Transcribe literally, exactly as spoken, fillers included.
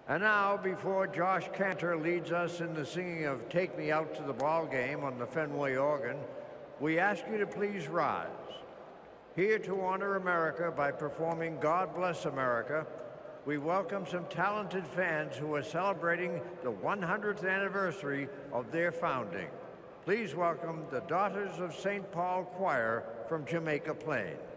And now, before Josh Cantor leads us in the singing of Take Me Out to the Ball Game on the Fenway organ, we ask you to please rise. Here to honor America by performing God Bless America, we welcome some talented fans who are celebrating the one hundredth anniversary of their founding. Please welcome the Daughters of Saint Paul Choir from Jamaica Plain.